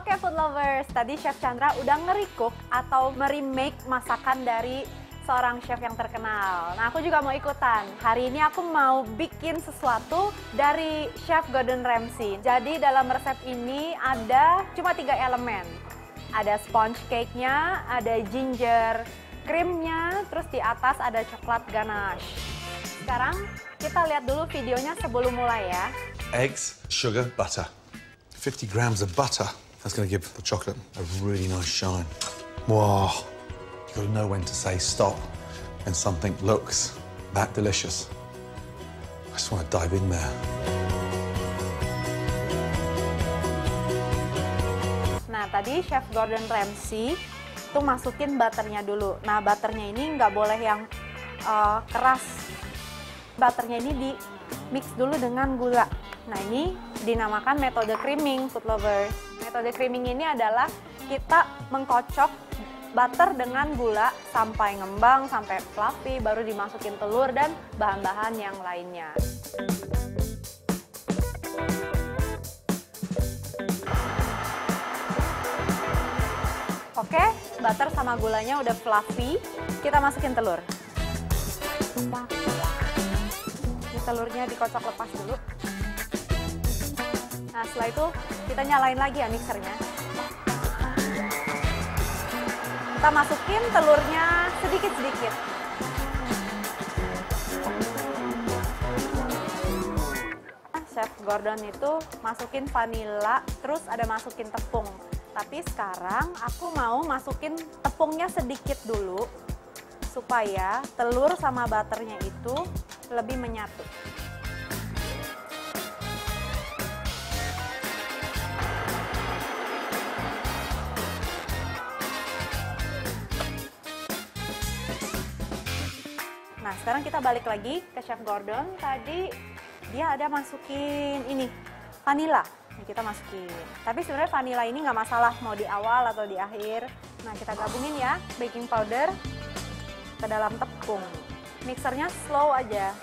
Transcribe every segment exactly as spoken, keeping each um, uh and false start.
Oke food lovers, tadi Chef Chandra udah nge-recook atau meremake masakan dari seorang chef yang terkenal. Nah, aku juga mau ikutan. Hari ini aku mau bikin sesuatu dari Chef Gordon Ramsay. Jadi dalam resep ini ada cuma tiga elemen. Ada sponge cake-nya, ada ginger cream-nya, terus di atas ada coklat ganache. Sekarang kita lihat dulu videonya sebelum mulai ya. Eggs, sugar, butter. fifty grams of butter. That's going to give the chocolate a really nice shine. Wow. You've got to know when to say stop when something looks that delicious. I just want to dive in there. Nah, tadi Chef Gordon Ramsay itu masukin butternya dulu. Nah, butternya ini nggak boleh yang uh, keras. Butternya ini di mix dulu dengan gula. Nah, ini dinamakan metode creaming, food lovers. Metode creaming ini adalah kita mengkocok butter dengan gula sampai ngembang, sampai fluffy, baru dimasukin telur dan bahan-bahan yang lainnya. Oke, butter sama gulanya udah fluffy, kita masukin telur. Ini telurnya dikocok lepas dulu. Nah, setelah itu kita nyalain lagi ya mixernya. Kita masukin telurnya sedikit-sedikit. Chef Gordon itu masukin vanila, terus ada masukin tepung. Tapi sekarang aku mau masukin tepungnya sedikit dulu, supaya telur sama butternya itu lebih menyatu. Nah, sekarang kita balik lagi ke Chef Gordon. Tadi dia ada masukin ini, vanila. Ini kita masukin. Tapi sebenarnya vanila ini nggak masalah mau di awal atau di akhir. Nah, kita gabungin ya baking powder ke dalam tepung. Mixernya slow aja.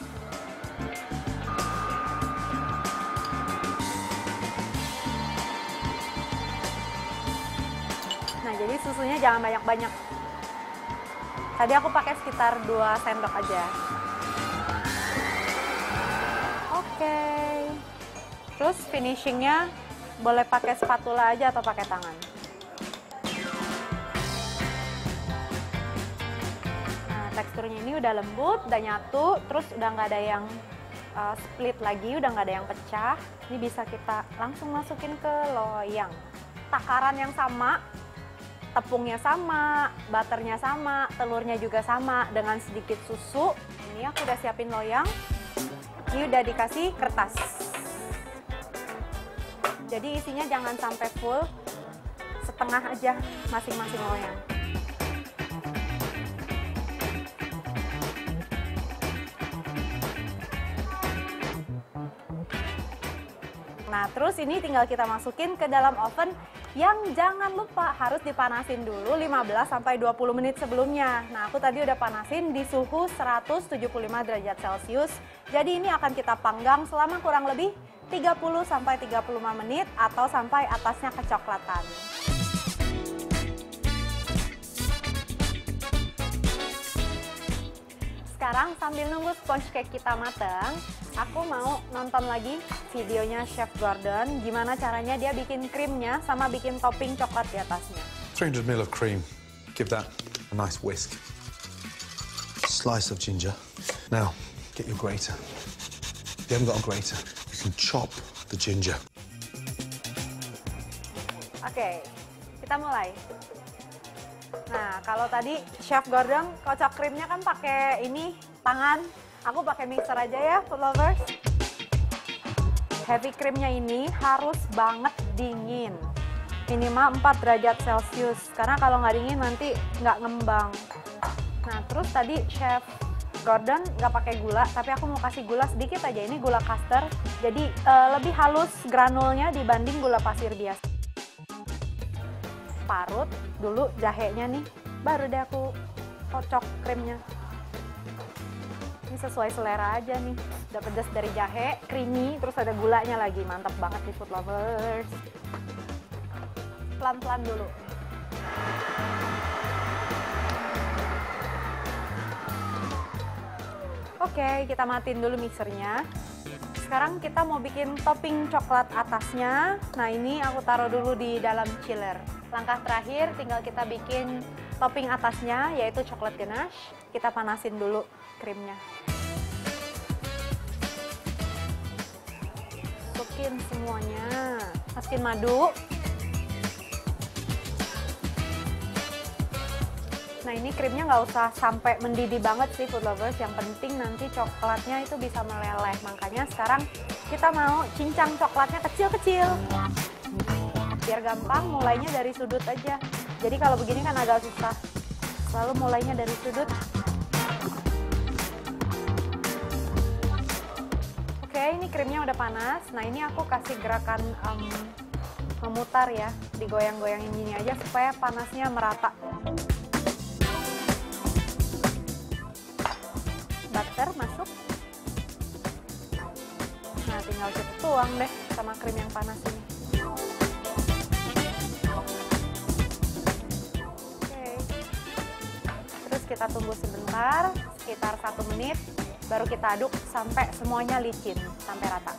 Nah, jadi susunya jangan banyak-banyak. Tadi aku pakai sekitar dua sendok aja. Oke. Terus finishingnya boleh pakai spatula aja atau pakai tangan. Nah, teksturnya ini udah lembut, udah nyatu, terus udah nggak ada yang uh, split lagi, udah nggak ada yang pecah. Ini bisa kita langsung masukin ke loyang. Takaran yang sama. Tepungnya sama, butternya sama, telurnya juga sama dengan sedikit susu. Ini aku udah siapin loyang. Ini udah dikasih kertas. Jadi isinya jangan sampai full, setengah aja masing-masing loyang. Nah, terus ini tinggal kita masukin ke dalam oven yang jangan lupa harus dipanasin dulu lima belas sampai dua puluh menit sebelumnya. Nah, aku tadi udah panasin di suhu seratus tujuh puluh lima derajat Celcius. Jadi ini akan kita panggang selama kurang lebih tiga puluh sampai tiga puluh lima menit atau sampai atasnya kecoklatan. Sekarang sambil nunggu sponge cake kita matang, aku mau nonton lagi videonya Chef Gordon, gimana caranya dia bikin krimnya sama bikin topping coklat di atasnya. three hundred milliliters of cream. Give that a nice whisk. Slice of ginger. Now, get your grater. If you haven't got a grater, you can chop the ginger. Oke, kita mulai. Nah, kalau tadi Chef Gordon kocok krimnya kan pakai ini tangan, aku pakai mixer aja ya, food lovers. Heavy creamnya ini harus banget dingin, minimal empat derajat Celcius, karena kalau nggak dingin nanti nggak ngembang. Nah, terus tadi Chef Gordon nggak pakai gula, tapi aku mau kasih gula sedikit aja, ini gula caster, jadi uh, lebih halus granulnya dibanding gula pasir biasa. Parut dulu jahenya nih, baru deh aku kocok krimnya. Ini sesuai selera aja nih, udah pedas dari jahe, creamy, terus ada gulanya lagi, mantap banget nih food lovers. pelan-pelan dulu. Oke, kita matiin dulu mixernya. Sekarang kita mau bikin topping coklat atasnya. Nah, ini aku taruh dulu di dalam chiller. Langkah terakhir tinggal kita bikin topping atasnya, yaitu coklat ganache. Kita panasin dulu krimnya. Masukin semuanya. Masukin madu. Nah, ini krimnya nggak usah sampai mendidih banget sih food lovers. Yang penting nanti coklatnya itu bisa meleleh. Makanya sekarang kita mau cincang coklatnya kecil-kecil. Biar gampang, mulainya dari sudut aja. Jadi kalau begini kan agak susah. Selalu mulainya dari sudut. Oke, ini krimnya udah panas. Nah, ini aku kasih gerakan um, memutar ya. Digoyang-goyangin gini aja supaya panasnya merata. Butter masuk. Nah, tinggal kita tuang deh sama krim yang panas ini. Oke. Terus kita tunggu sebentar, sekitar satu menit, baru kita aduk sampai semuanya licin, sampai rata.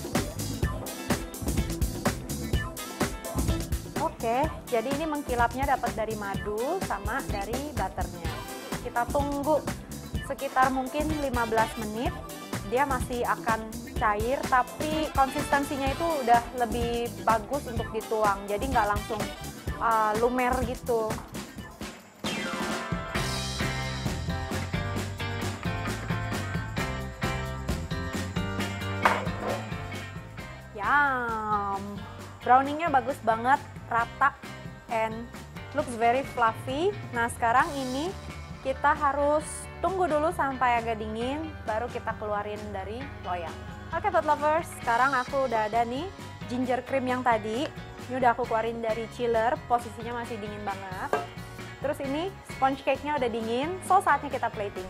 Oke, jadi ini mengkilapnya dapat dari madu sama dari butternya. Kita tunggu sekitar mungkin lima belas menit, dia masih akan cair, tapi konsistensinya itu udah lebih bagus untuk dituang, jadi nggak langsung uh, lumer gitu. Yum, browningnya bagus banget, rata, and looks very fluffy. Nah, sekarang ini kita harus tunggu dulu sampai agak dingin, baru kita keluarin dari loyang. Oke food lovers, sekarang aku udah ada nih ginger cream yang tadi. Ini udah aku keluarin dari chiller, posisinya masih dingin banget. Terus ini sponge cake-nya udah dingin, so saatnya kita plating.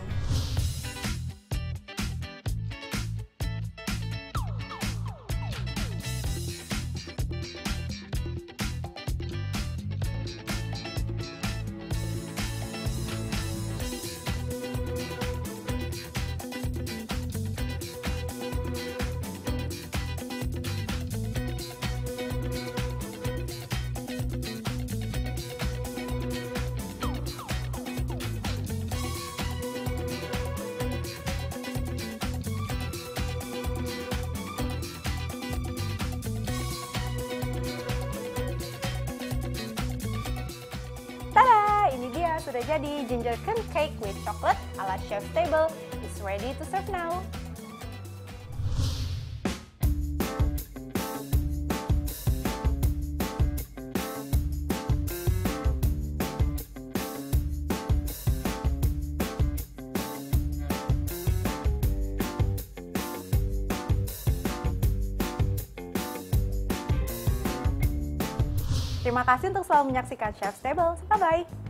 Sudah jadi ginger cream cake with chocolate ala chef's table. It's ready to serve now. Terima kasih untuk selalu menyaksikan Chef's Table. Bye-bye.